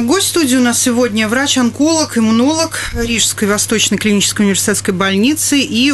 Гость студии у нас сегодня врач-онколог, иммунолог Рижской Восточной клинической университетской больницы и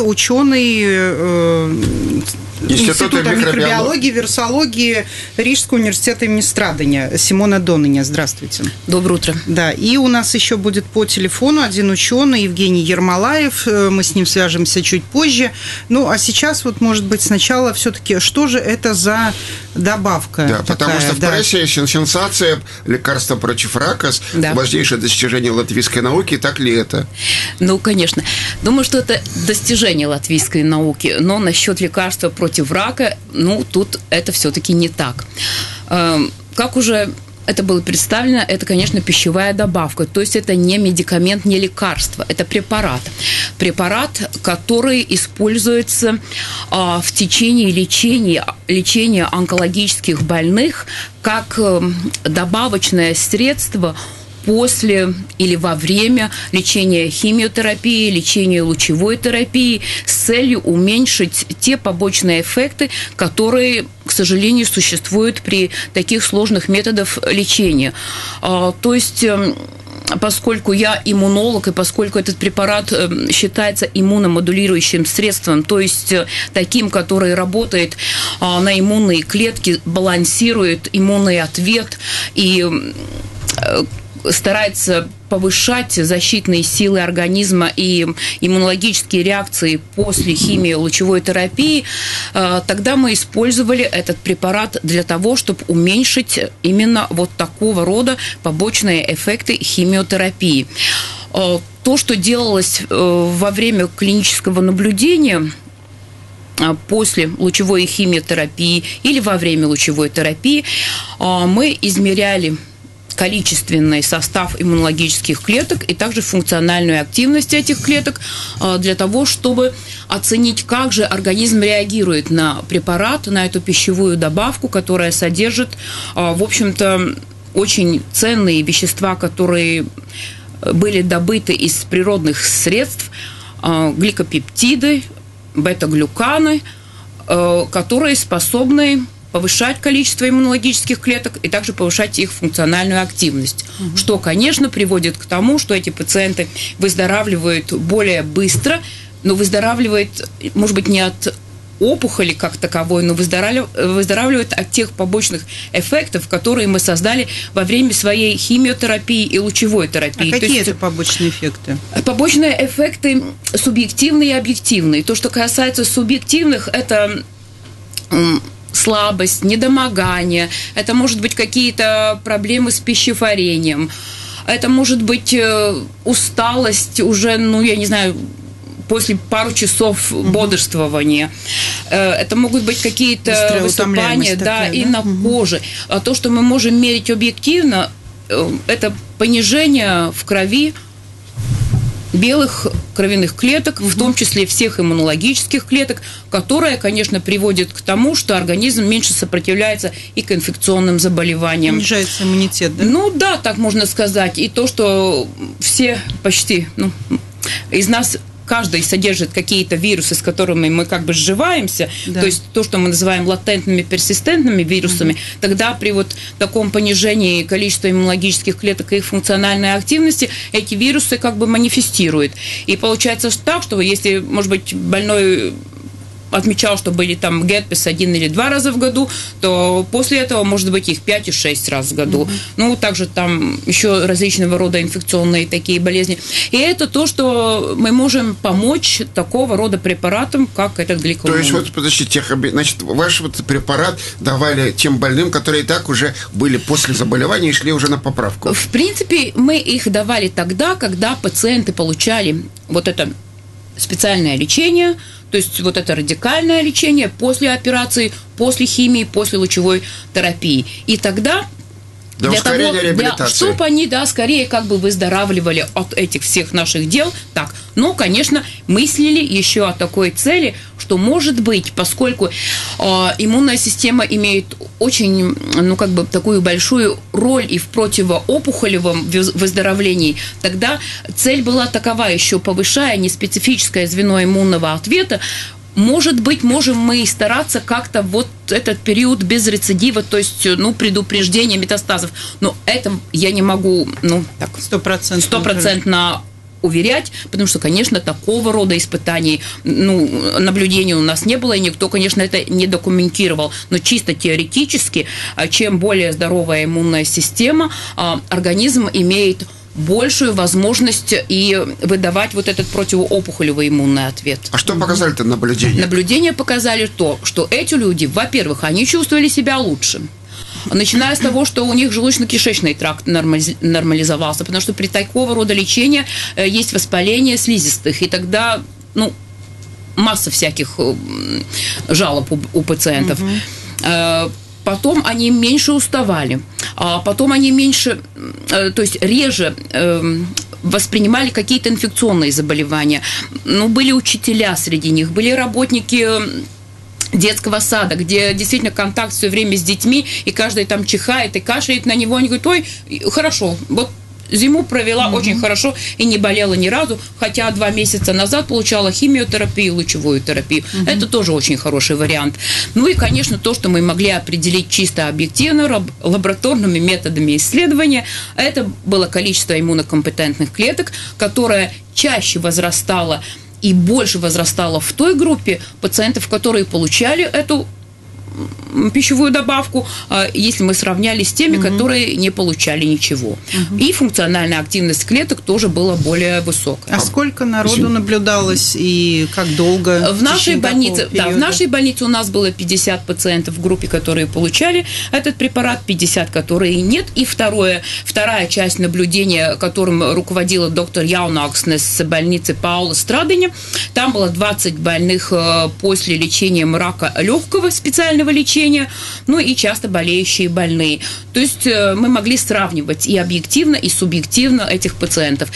ученый Института микробиологии, вирусологии Рижского университета имени Страдания Симона Доныня. Здравствуйте. Доброе утро. Да, и у нас еще будет по телефону один ученый, Евгений Ермолаев. Мы с ним свяжемся чуть позже. Ну, а сейчас вот, может быть, сначала все-таки, что же это за добавка? Да, потому что в прессе сенсация лекарства против рака, важнейшее достижение латвийской науки, так ли это? Ну, конечно. Думаю, что это достижение латвийской науки, но насчет лекарства против рака, ну, тут это все-таки не так. Как уже это было представлено, это, конечно, пищевая добавка, то есть это не медикамент, не лекарство, это препарат. Препарат, который используется в течение лечения онкологических больных как добавочное средство после или во время лечения химиотерапии, лечения лучевой терапии с целью уменьшить те побочные эффекты, которые, к сожалению, существуют при таких сложных методах лечения. То есть, поскольку я иммунолог, и поскольку этот препарат считается иммуномодулирующим средством, то есть таким, который работает на иммунные клетки, балансирует иммунный ответ и старается повышать защитные силы организма и иммунологические реакции после химио-лучевой терапии, тогда мы использовали этот препарат для того, чтобы уменьшить именно вот такого рода побочные эффекты химиотерапии. То, что делалось во время клинического наблюдения после лучевой химиотерапии или во время лучевой терапии, мы измеряли количественный состав иммунологических клеток и также функциональную активность этих клеток для того, чтобы оценить, как же организм реагирует на препарат, на эту пищевую добавку, которая содержит, в общем-то, очень ценные вещества, которые были добыты из природных средств, гликопептиды, бета-глюканы, которые способны повышать количество иммунологических клеток и также повышать их функциональную активность, что, конечно, приводит к тому, что эти пациенты выздоравливают более быстро, но выздоравливают, может быть, не от опухоли как таковой, но выздоравливают от тех побочных эффектов, которые мы создали во время своей химиотерапии и лучевой терапии. А какие это побочные эффекты? Побочные эффекты субъективные и объективные. То, что касается субъективных, это слабость, недомогание, это может быть какие-то проблемы с пищеварением, это может быть усталость уже, ну, я не знаю, после пару часов бодрствования. Это могут быть какие-то высыпания, такая, и на коже. А то, что мы можем мерить объективно, это понижение в крови белых кровяных клеток, в том числе всех иммунологических клеток, которая, конечно, приводит к тому, что организм меньше сопротивляется и к инфекционным заболеваниям. Снижается иммунитет, да? Ну да, так можно сказать. И то, что все почти из нас каждый содержит какие-то вирусы, с которыми мы как бы сживаемся, то есть то, что мы называем латентными, персистентными вирусами, тогда при вот таком понижении количества иммунологических клеток и их функциональной активности эти вирусы как бы манифестируют. И получается так, что если, может быть, больной отмечал, что были там герпес 1 или 2 раза в году, то после этого может быть их 5 и 6 раз в году. Ну, также там еще различного рода инфекционные такие болезни. И это то, что мы можем помочь такого рода препаратам, как этот гликолон. То есть, вот, подождите, значит, ваш вот препарат давали тем больным, которые и так уже были после заболевания и шли уже на поправку? В принципе, мы их давали тогда, когда пациенты получали вот это специальное лечение, то есть вот это радикальное лечение после операции, после химии, после лучевой терапии. И тогда для ускорения реабилитации. Чтобы они, скорее как бы выздоравливали от этих всех наших дел. Так, но, конечно, мыслили еще о такой цели, что, может быть, поскольку иммунная система имеет очень, такую большую роль и в противоопухолевом выздоровлении, тогда цель была такова, еще повышая неспецифическое звено иммунного ответа, Может быть, можем мы стараться как-то вот этот период без рецидива, то есть, предупреждения метастазов. Но это я не могу, так, 100% уверять, потому что, конечно, такого рода испытаний, наблюдений у нас не было, и никто, конечно, это не документировал. Но чисто теоретически, чем более здоровая иммунная система, организм имеет большую возможность и выдавать вот этот противоопухолевый иммунный ответ. А что показали-то наблюдения? Наблюдения показали то, что эти люди, во-первых, они чувствовали себя лучше. Начиная с того, что у них желудочно-кишечный тракт нормализовался, потому что при такого рода лечении есть воспаление слизистых, и тогда, масса всяких жалоб у пациентов. Потом они меньше уставали, потом они реже воспринимали какие-то инфекционные заболевания. Были учителя среди них, были работники детского сада, где действительно контакт все время с детьми, и каждый там чихает и кашляет на него, они говорят: ой, хорошо, вот зиму провела очень хорошо и не болела ни разу, хотя 2 месяца назад получала химиотерапию, лучевую терапию. Это тоже очень хороший вариант. И, конечно, то, что мы могли определить чисто объективно, лабораторными методами исследования, это было количество иммунокомпетентных клеток, которое чаще возрастало и больше возрастало в той группе пациентов, которые получали эту пищевую добавку, если мы сравняли с теми, которые не получали ничего. И функциональная активность клеток тоже была более высокая. А сколько народу наблюдалось и как долго? В нашей больнице у нас было 50 пациентов в группе, которые получали этот препарат, 50, которые нет. И вторая часть наблюдения, которым руководила доктор Яунакснес с больницы Паула Страдыня, там было 20 больных после лечения рака легкого специального лечения, и часто болеющие больные. То есть мы могли сравнивать и объективно, и субъективно этих пациентов.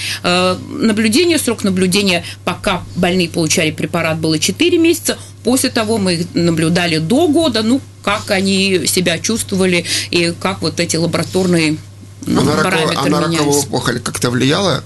Срок наблюдения, пока больные получали препарат, было 4 месяца. После того мы их наблюдали до года, как они себя чувствовали и как вот эти лабораторные параметры менялись. А на раковую опухоль как-то влияло?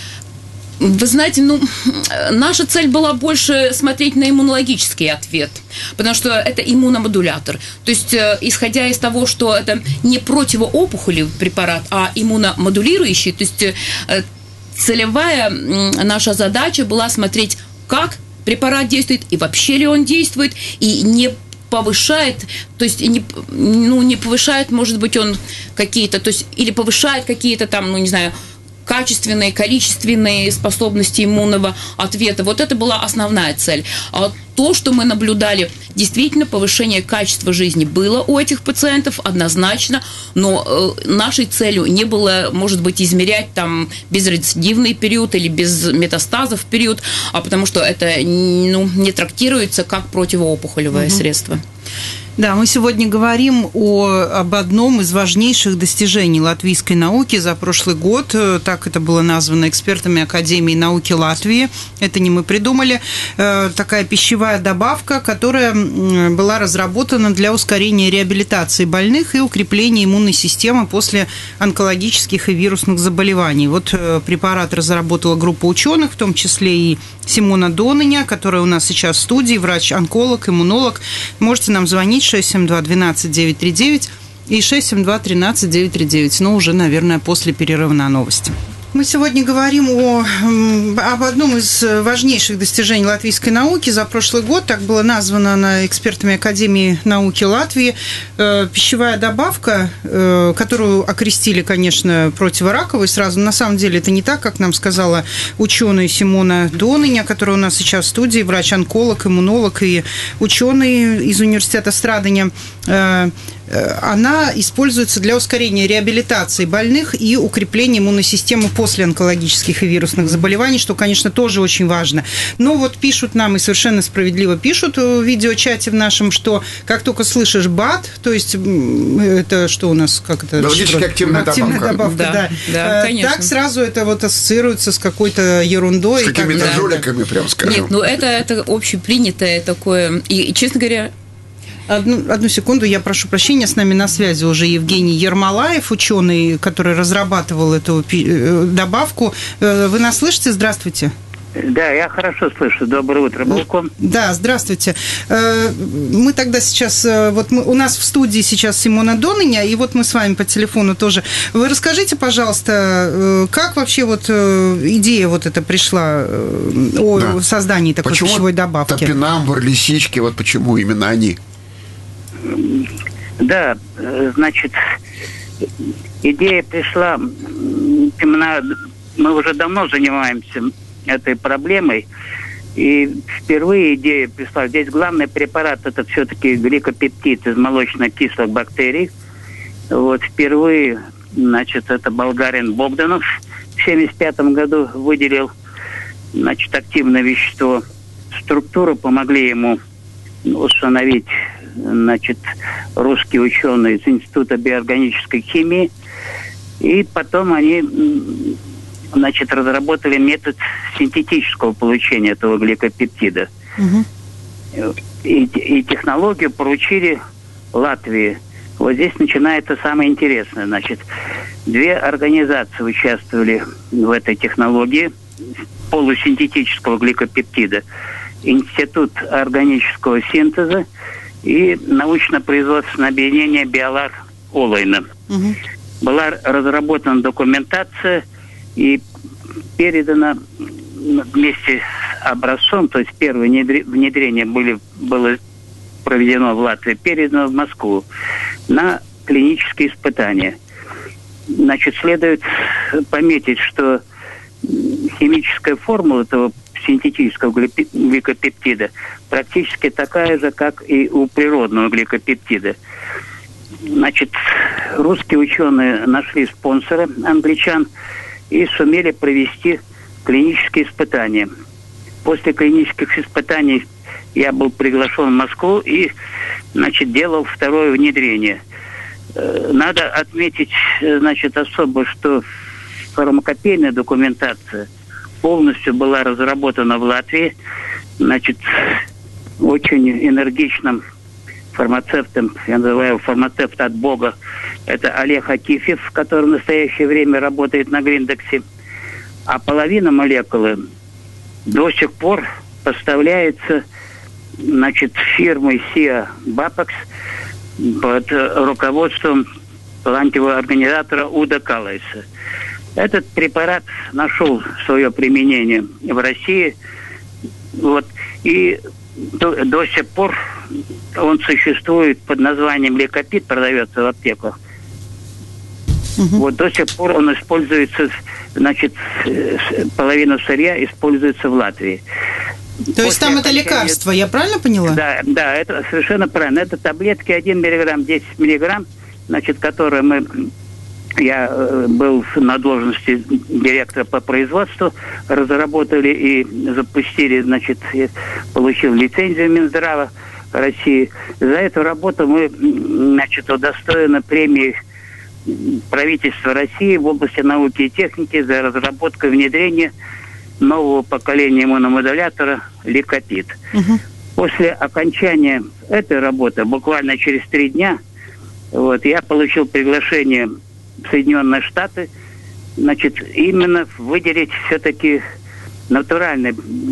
Вы знаете, наша цель была больше смотреть на иммунологический ответ, потому что это иммуномодулятор. То есть, исходя из того, что это не противоопухолевый препарат, а иммуномодулирующий, то есть целевая наша задача была смотреть, как препарат действует и вообще ли он действует, и не повышает, то есть не повышает, может быть, он какие-то, то есть или повышает какие-то там, качественные, количественные способности иммунного ответа. Вот это была основная цель. А то, что мы наблюдали, действительно, повышение качества жизни было у этих пациентов однозначно, но нашей целью не было, может быть, измерять там безрецидивный период или без метастазов период, потому что это не трактируется как противоопухолевое средство. Да, мы сегодня говорим об одном из важнейших достижений латвийской науки за прошлый год. Так это было названо экспертами Академии науки Латвии. Это не мы придумали. Такая пищевая добавка, которая была разработана для ускорения реабилитации больных и укрепления иммунной системы после онкологических и вирусных заболеваний. Вот препарат разработала группа ученых, в том числе и Симона Доныня, которая у нас сейчас в студии, врач-онколог, иммунолог. Можете нам звонить 672-12-939 и 672-13-939, но уже, наверное, после перерыва на новости. Мы сегодня говорим об одном из важнейших достижений латвийской науки за прошлый год. Так было названо она экспертами Академии науки Латвии. Пищевая добавка, которую окрестили, конечно, противораковой сразу. На самом деле это не так, как нам сказала ученая Симона Доныня, которая у нас сейчас в студии, врач-онколог, иммунолог и ученый из университета Страдыня. Она используется для ускорения реабилитации больных и укрепления иммунной системы после онкологических и вирусных заболеваний, что, конечно, тоже очень важно. Но вот пишут нам, и совершенно справедливо пишут в видеочате в нашем, что как только слышишь БАД, то есть это что у нас, как это? Активная добавка, да, конечно. Так сразу это вот ассоциируется с какой-то ерундой. С какими-то жуликами, прям скажем. Нет, это общепринятое такое, и, честно говоря... Одну секунду, я прошу прощения, с нами на связи уже Евгений Ермолаев, ученый, который разрабатывал эту добавку. Вы нас слышите? Здравствуйте. Да, я хорошо слышу. Доброе утро, Балкон. Да, здравствуйте. Мы тогда сейчас... у нас в студии сейчас Симона Доныня, и вот мы с вами по телефону тоже. Вы расскажите, пожалуйста, как вообще идея эта пришла о создании такой пищевой добавки? Почему топинамбур, лисички, почему именно они? Да, значит, идея пришла... Мы уже давно занимаемся этой проблемой. И впервые идея пришла. Здесь главный препарат – это все-таки гликопептид из молочно-кислых бактерий. Впервые, это болгарин Богданов в 1975 году выделил, активное вещество. Структуру помогли ему установить, русские ученые из Института биоорганической химии. И потом они... разработали метод синтетического получения этого гликопептида. Угу. И технологию поручили Латвии. Здесь начинается самое интересное. Две организации участвовали в этой технологии полусинтетического гликопептида. Институт органического синтеза и научно-производственное объединение Биолар Олайна. Угу. Была разработана документация и передано вместе с образцом, то есть первое внедрение было проведено в Латвии, передано в Москву на клинические испытания. Следует пометить, что химическая формула этого синтетического гликопептида практически такая же, как и у природного гликопептида. Русские ученые нашли спонсора, англичан, и сумели провести клинические испытания. После клинических испытаний я был приглашен в Москву и, делал второе внедрение. Надо отметить, особо, что фармакопейная документация полностью была разработана в Латвии, очень энергичным фармацевтом, я называю фармацевт от Бога, это Олег Акифьев, который в настоящее время работает на Гриндексе. А половина молекулы до сих пор поставляется, фирмой SIA Bapex под руководством талантливого организатора Уда Калайса. Этот препарат нашел свое применение в России. И до сих пор он существует под названием Ликопид, продается в аптеках. Угу. До сих пор он используется, половина сырья используется в Латвии. То есть там это лекарство, я правильно поняла? Да, это совершенно правильно. Это таблетки 1 миллиграмм, 10 миллиграмм, которые я был на должности директора по производству, разработали и запустили, получил лицензию Минздрава России. За эту работу мы, удостоены премии правительства России в области науки и техники за разработку и внедрение нового поколения иммуномодулятора Ликопид. Угу. После окончания этой работы, буквально через 3 дня, я получил приглашение в Соединенные Штаты, именно выделить все-таки натуральный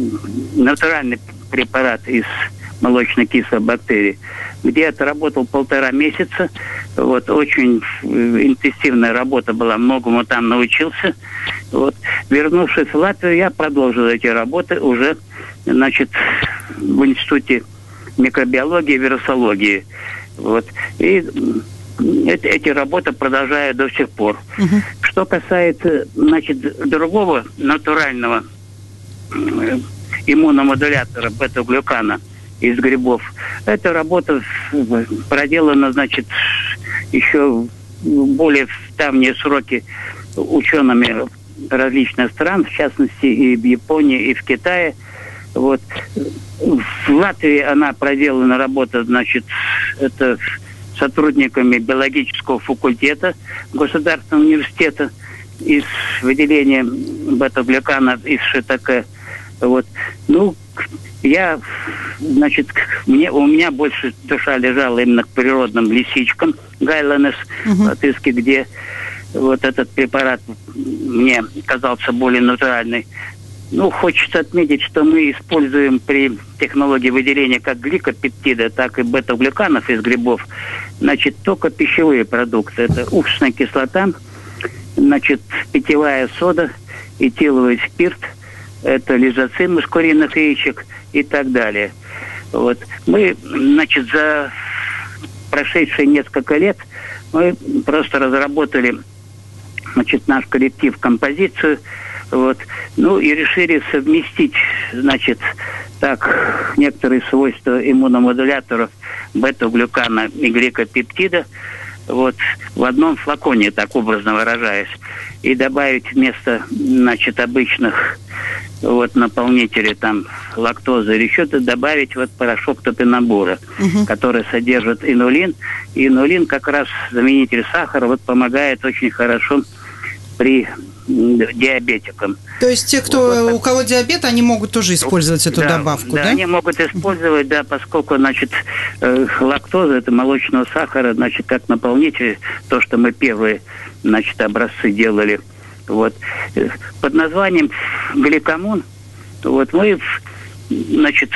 препарат из молочно-кислых бактерий, где я отработал 1,5 месяца. Очень интенсивная работа была, многому там научился. Вернувшись в Латвию, я продолжил эти работы уже, в Институте микробиологии и вирусологии. И эти работы продолжаю до сих пор. Угу. Что касается, другого натурального иммуномодулятора бета-глюкана из грибов, эта работа проделана, еще более в давние сроки учеными различных стран, в частности и в Японии, и в Китае. В Латвии она проделана работа, это сотрудниками биологического факультета Государственного университета из выделения бета-глюкана из ШТК. У меня больше душа лежала именно к природным лисичкам, гайленес, латышский, где этот препарат мне казался более натуральный. хочется отметить, что мы используем при технологии выделения как гликопептида, так и бета-глюканов из грибов, значит, только пищевые продукты. Это уксусная кислота, значит, питьевая сода, этиловый спирт, это лизоцим из куриных яичек и так далее. Вот. Мы, значит, за прошедшие несколько лет мы просто разработали, значит, наш коллектив композицию, вот, и решили совместить, значит, так, некоторые свойства иммуномодуляторов бета-глюкана и гликопептида, вот, в одном флаконе, так образно выражаясь, и добавить вместо, значит, обычных наполнителей, там, лактозы или еще-то, добавить порошок топинамбура, который содержит инулин. И инулин, как раз заменитель сахара, помогает очень хорошо при диабетикам. То есть те, у кого диабет, они могут тоже использовать эту добавку, да? Да, они могут использовать, да, поскольку, значит, лактоза, это молочного сахара, значит, как наполнитель, то, что мы первые, значит, образцы делали, под названием гликамун, мы, значит,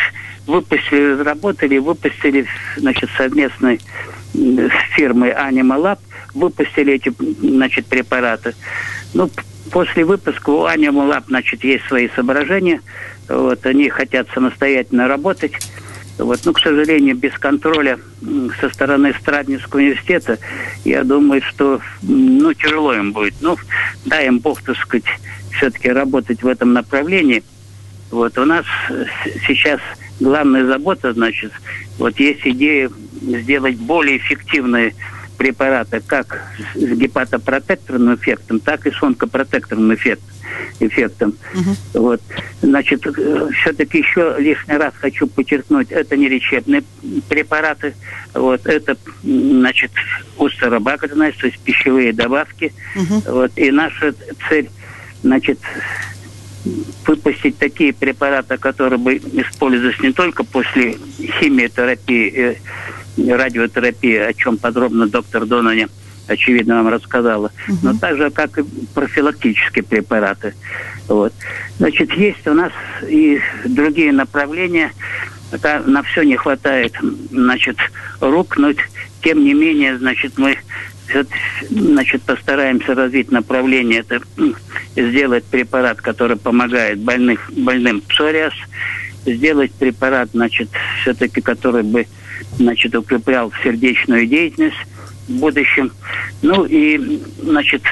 выпустили, значит, совместной с фирмой Animal Lab, выпустили эти, значит, препараты. После выпуска у Animal Lab, значит, есть свои соображения. Они хотят самостоятельно работать. К сожалению, без контроля со стороны Страдневского университета, я думаю, что, тяжело им будет. Дай им Бог, так сказать, все-таки работать в этом направлении. У нас сейчас главная забота, значит, есть идея сделать более эффективные препараты как с гепатопротекторным эффектом, так и с онкопротекторным эффектом. Значит, все-таки еще лишний раз хочу подчеркнуть, это не лечебные препараты, это, значит, устеробактерность, то есть пищевые добавки. И наша цель, значит, выпустить такие препараты, которые бы использовались не только после химиотерапии, радиотерапии, о чем подробно доктор Донани, очевидно, вам рассказала, но также как и профилактические препараты. Значит, есть у нас и другие направления. На все не хватает, значит, рук, но тем не менее, значит, мы, значит, постараемся развить направление, это сделать препарат, который помогает больным псориаз, сделать препарат, значит, все-таки, который бы, значит, укреплял сердечную деятельность в будущем. И, значит,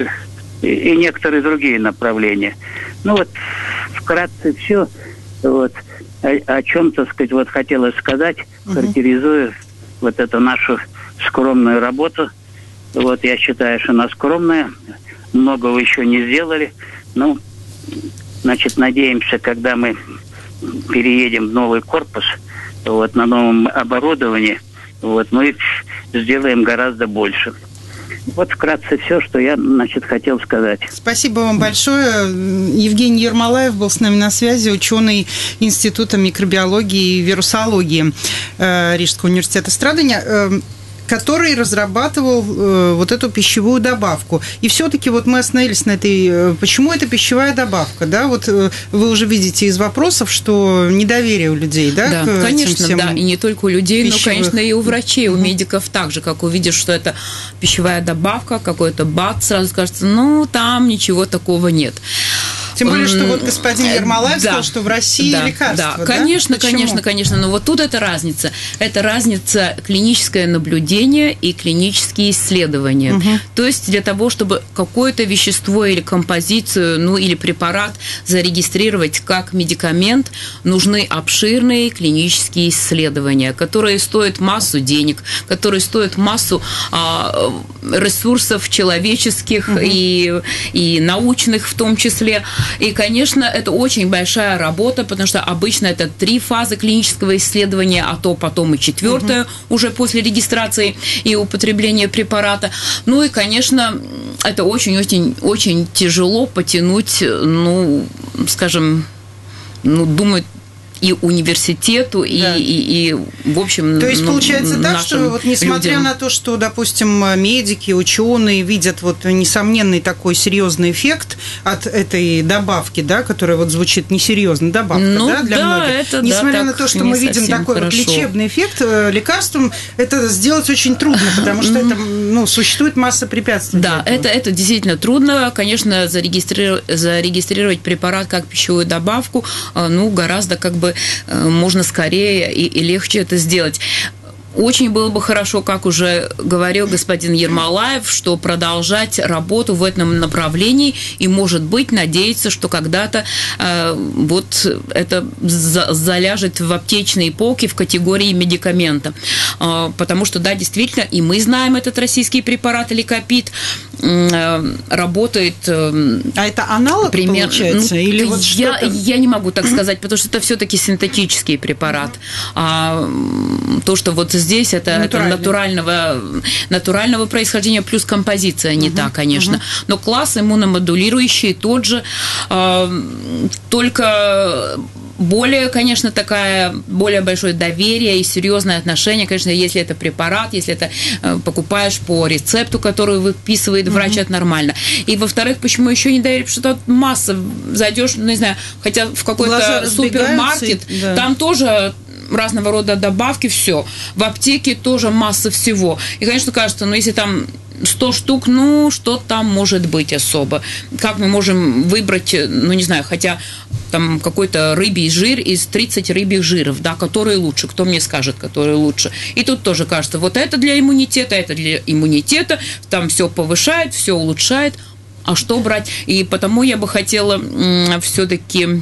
и некоторые другие направления. Вкратце все. О чем, так сказать, хотелось сказать, характеризуя эту нашу скромную работу. Я считаю, что она скромная. Многого еще не сделали. Значит, надеемся, когда мы переедем в новый корпус, на новом оборудовании, мы сделаем гораздо больше. Вкратце все, что я, значит, хотел сказать. Спасибо вам большое. Евгений Ермолаев был с нами на связи, ученый Института микробиологии и вирусологии Рижского университета Страдания, который разрабатывал эту пищевую добавку. И все-таки мы остановились на этой... Почему это пищевая добавка? Да? Вы уже видите из вопросов, что недоверие у людей, да? Да, конечно, да. И не только у людей, пищевых. Но, конечно, и у врачей, у медиков также. Как увидишь, что это пищевая добавка, какой-то БАД, сразу кажется, там ничего такого нет. Тем более, что господин Ермолаев сказал, что в России лекарства. Да, конечно, конечно. Но тут это разница. Это разница клиническое наблюдение и клинические исследования. То есть для того, чтобы какое-то вещество или композицию, или препарат зарегистрировать как медикамент, нужны обширные клинические исследования, которые стоят массу денег, которые стоят массу ресурсов человеческих и научных в том числе. И, конечно, это очень большая работа, потому что обычно это 3 фазы клинического исследования, а то потом и 4-я уже после регистрации и употребления препарата. И, конечно, это очень-очень-очень тяжело потянуть, скажем, думать и университету, и в общем, то есть получается так, что вот несмотря людям. на то, что, допустим, медики, ученые видят вот несомненный такой серьезный эффект от этой добавки, да, которая вот звучит несерьезно, добавка, да, для многих. Это, несмотря да, на то, что мы видим такой вот лечебный эффект, лекарством это сделать очень трудно, потому что это, существует масса препятствий. Да, это действительно трудно. Конечно, зарегистрировать препарат как пищевую добавку, гораздо можно скорее и легче это сделать. Очень было бы хорошо, как уже говорил господин Ермолаев, что продолжать работу в этом направлении и, может быть, надеяться, что когда-то вот это заляжет в аптечные полки в категории медикамента. Потому что, да, действительно, и мы знаем этот российский препарат Ликопид, работает... А это аналог, получается? Или вот я не могу так сказать, потому что это все-таки синтетический препарат. А то, что вот здесь это натурального происхождения, плюс композиция не та, конечно. Но класс иммуномодулирующий тот же, только... более большое доверие и серьезное отношение, конечно, если это препарат, если это покупаешь по рецепту, который выписывает врач, это нормально. И, во-вторых, почему еще не доверие? Потому что тут масса, зайдешь, не знаю, хотя в какой-то супермаркет, там тоже разного рода добавки, все. В аптеке тоже масса всего. И, конечно, кажется, если там 100 штук, что там может быть особо? Как мы можем выбрать, не знаю, хотя там какой-то рыбий жир из 30 рыбьих жиров, да, которые лучше, кто мне скажет, которые лучше. И тут тоже кажется, вот это для иммунитета, там все повышает, все улучшает, а что брать? И потому я бы хотела все-таки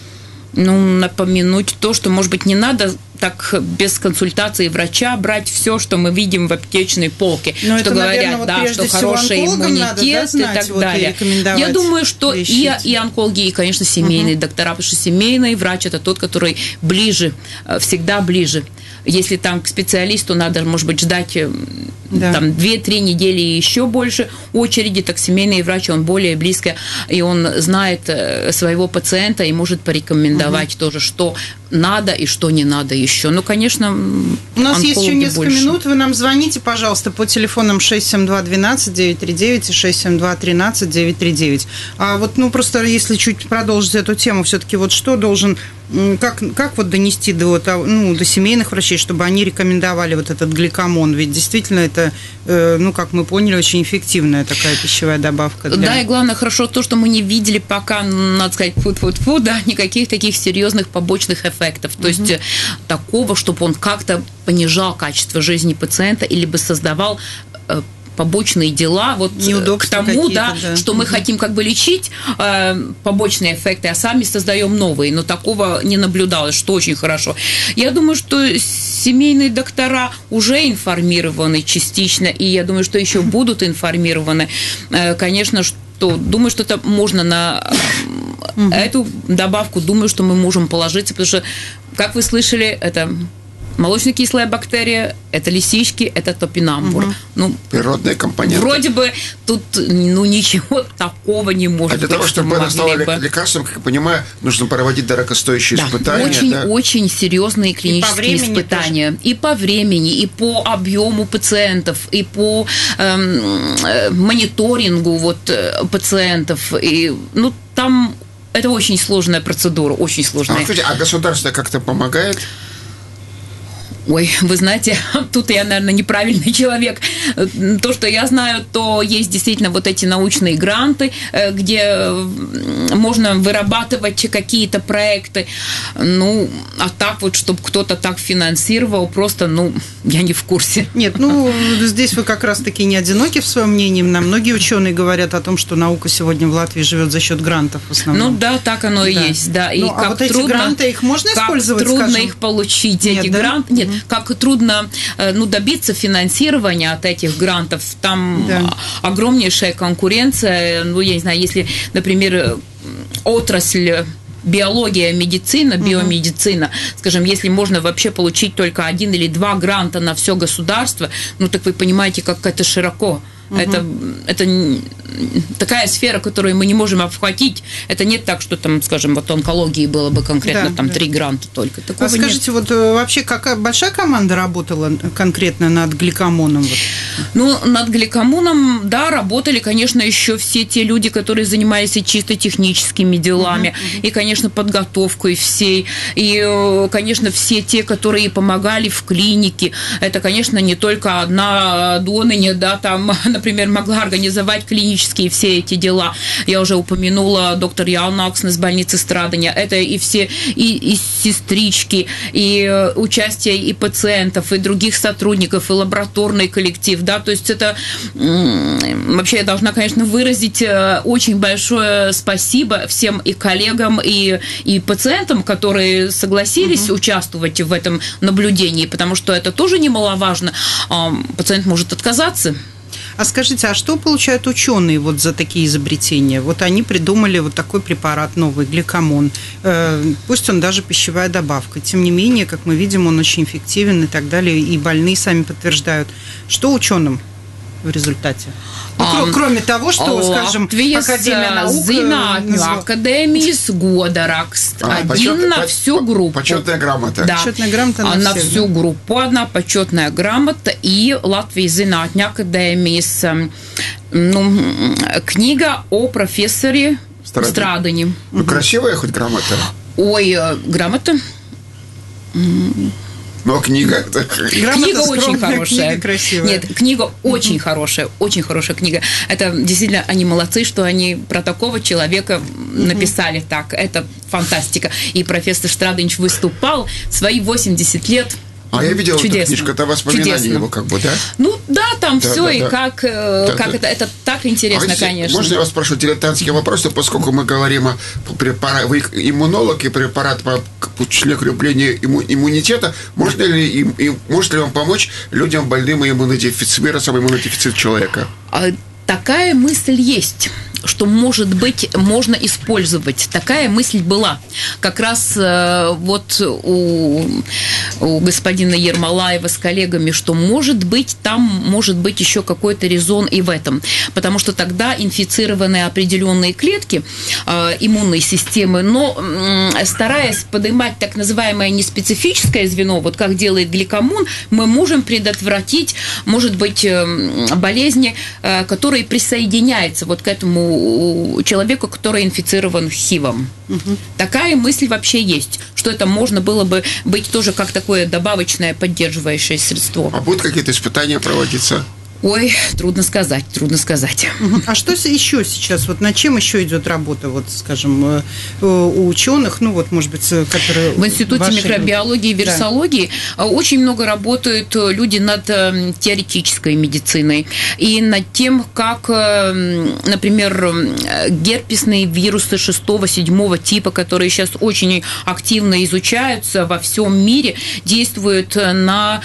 напомянуть то, что, может быть, не надо так без консультации врача брать все, что мы видим в аптечной полке, что это, говорят, наверное, что хороший иммунитет и так далее. Я думаю, что и онкологи, и, конечно, семейные доктора, потому что семейный врач – это тот, который ближе, всегда ближе. Если там к специалисту надо, может быть, ждать там 2-3 недели и еще больше очереди, так семейный врач, он более близко, и он знает своего пациента и может порекомендовать тоже, что надо и что не надо еще. Конечно, у нас есть еще несколько минут. Вы нам звоните, пожалуйста, по телефонам 672-12-939 и 672-13-939. А вот, просто если чуть продолжить эту тему, все-таки вот что должен... Как вот донести до семейных врачей, чтобы они рекомендовали вот этот гликамон? Ведь действительно это, как мы поняли, очень эффективная такая пищевая добавка. Да, и главное, хорошо то, что мы не видели пока, надо сказать, никаких таких серьезных побочных эффектов. То есть такого, чтобы он как-то понижал качество жизни пациента или бы создавал побочные дела, вот к тому, что мы хотим лечить побочные эффекты, а сами создаем новые, но такого не наблюдалось, что очень хорошо. Я думаю, что семейные доктора уже информированы частично, и я думаю, что еще будут информированы. Конечно, думаю, что это можно на эту добавку, думаю, что мы можем положиться, потому что, как вы слышали, это молочно-кислая бактерия, это лисички, это топинамбур. Природные компоненты. Вроде бы тут ничего такого не может быть. А для того, чтобы это стало лекарством, как я понимаю, нужно проводить дорогостоящие испытания. Очень серьезные клинические испытания. Тоже. И по времени, и по объему пациентов, и по мониторингу пациентов. И, там это очень сложная процедура, очень сложная. А государство как-то помогает? Ой, вы знаете, тут я, наверное, неправильный человек. То, что я знаю, то есть действительно вот эти научные гранты, где можно вырабатывать какие-то проекты. А так чтобы кто-то так финансировал, просто, я не в курсе. Нет, здесь вы как раз-таки не одиноки в своем мнении. Нам многие ученые говорят о том, что наука сегодня в Латвии живет за счет грантов в основном. Да, так оно и есть, да. И а вот эти гранты, их можно использовать, как трудно их получить, эти гранты. Нет, как трудно добиться финансирования от этих грантов. Там огромнейшая конкуренция. Я не знаю, если, например, отрасль биология, медицина, биомедицина, скажем, если можно вообще получить только 1 или 2 гранта на все государство, так вы понимаете, как это широко. Это такая сфера, которую мы не можем обхватить. Это не так, что там, скажем, вот онкологии было бы конкретно 3 гранта только. Такого скажите, нет. вот вообще какая большая команда работала конкретно над гликомоном? Вот? Ну, над гликомоном, да, работали, конечно, еще все те люди, которые занимались и чисто техническими делами, и, конечно, подготовкой всей, и, конечно, все те, которые помогали в клинике. Это, конечно, не только одна Доныня, да, там, например, могла организовать клинические все эти дела. Я уже упомянула доктор Яна Аксен из больницы Страдания. Это и все, и сестрички, и участие и пациентов, и других сотрудников, и лабораторный коллектив, да, то есть это вообще я должна, конечно, выразить очень большое спасибо всем и коллегам, и пациентам, которые согласились участвовать в этом наблюдении, потому что это тоже немаловажно. Пациент может отказаться. А скажите, а что получают ученые вот за такие изобретения? Вот они придумали вот такой препарат новый, гликомон. Пусть он даже пищевая добавка. Тем не менее, как мы видим, он очень эффективен и так далее. И больные сами подтверждают. Что ученым в результате? Ну, кроме того, что, скажем, Академия наук... Академijas года raksts. Один на всю группу. Почетная грамота. Да. Почетная грамота на всех, всю группу одна почетная грамота и Латвijas Zinātņu академijas книга о профессоре Страдани. Ну, красивая хоть грамота? Ой, грамота... Но книга очень хорошая. Книга красивая. Нет, книга очень хорошая книга. Это действительно они молодцы, что они про такого человека написали так. Это фантастика. И профессор Страдынч выступал свои 80 лет. А я видел эту книжку, это воспоминания его как бы, да? Ну да, там все, и как это так интересно, конечно. Можно я вас спрошу дилетантский вопрос, поскольку мы говорим о препарате, вы иммунолог и препарат по укреплению иммунитета, может ли он помочь людям больным вирусом иммунодефицита человека? Такая мысль есть, что, может быть, можно использовать. Такая мысль была. Как раз вот у господина Ермолаева с коллегами, что, может быть, там может быть еще какой-то резон и в этом. Потому что тогда инфицированные определенные клетки иммунной системы, но стараясь поднимать так называемое неспецифическое звено, вот как делает гликомон, мы можем предотвратить, может быть, болезни, которые присоединяются вот к этому человеку, который инфицирован ХИВом. Такая мысль вообще есть, что это можно было бы быть тоже как такое добавочное поддерживающее средство. А будут какие-то испытания проводиться? Ой, трудно сказать. А что еще сейчас? Вот над чем еще идет работа, вот, скажем, у ученых, ну вот, может быть, которые... В Институте микробиологии и вирусологии очень много работают люди над теоретической медициной и над тем, как, например, герпесные вирусы 6-7 типа, которые сейчас очень активно изучаются во всем мире, действуют на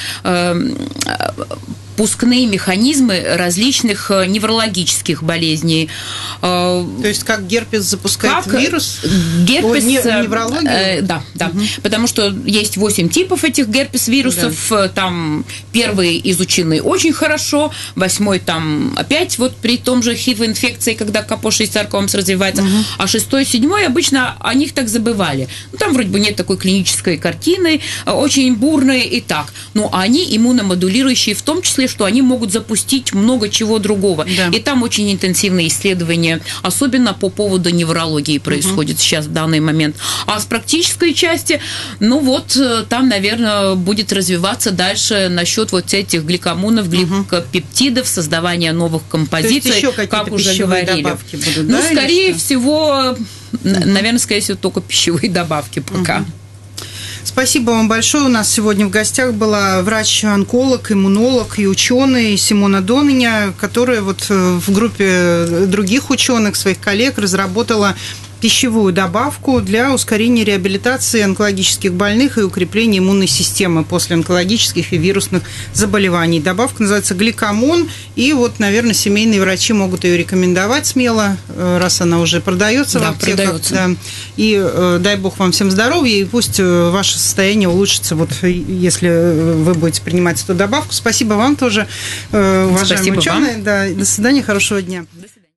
пускные механизмы различных неврологических болезней. То есть как герпес запускает вирус? Герпес... неврологию? Да. Потому что есть 8 типов этих герпес-вирусов. Да. Там первые изучены очень хорошо, 8-й там опять вот при том же ХИВ-инфекции, когда капоший саркомс развивается, а 6-й, 7-й обычно о них так забывали. Ну, там вроде бы нет такой клинической картины, очень бурные и так. Но они иммуномодулирующие в том числе, что они могут запустить много чего другого. Да. И там очень интенсивные исследования, особенно по поводу неврологии происходит сейчас в данный момент. А с практической части, ну вот, там, наверное, будет развиваться дальше насчет вот этих гликомонов, гликопептидов, создавания новых композиций, еще как уже говорили. Добавки будут, ну, скорее всего, наверное, скорее всего, только пищевые добавки пока. Спасибо вам большое. У нас сегодня в гостях была врач-онколог, иммунолог и ученый Симона Доныня, которая вот в группе других ученых, своих коллег, разработала пищевую добавку для ускорения реабилитации онкологических больных и укрепления иммунной системы после онкологических и вирусных заболеваний. Добавка называется гликамон, и вот, наверное, семейные врачи могут ее рекомендовать смело, раз она уже продается в аптеках. Продается. Да. И дай бог вам всем здоровья, и пусть ваше состояние улучшится, вот если вы будете принимать эту добавку. Спасибо вам тоже, уважаемые ученые. Да, до свидания, хорошего дня. До свидания.